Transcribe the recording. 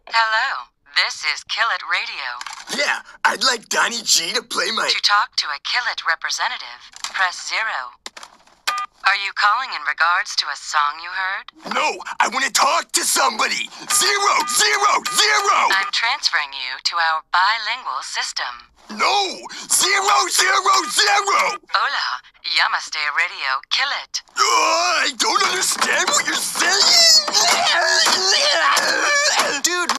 Hello, this is Killit Radio. Yeah, I'd like Donnie G to play my... To talk to a Killit representative, press 0. Are you calling in regards to a song you heard? No, I want to talk to somebody! 0, 0, 0! I'm transferring you to our bilingual system. No! 0, 0, 0! Hola, Yamaste Radio Killit. I don't understand what you're saying!